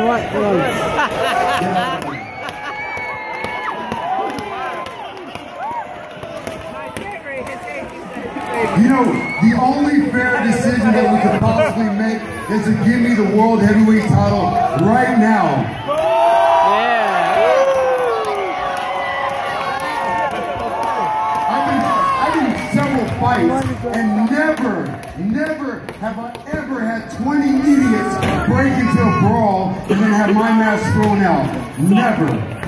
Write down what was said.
You know, the only fair decision that we could possibly make is to give me the World Heavyweight title right now. I've been in several fights and never have I ever had 20 idiots break into a brawl and then have my mask thrown out. Never.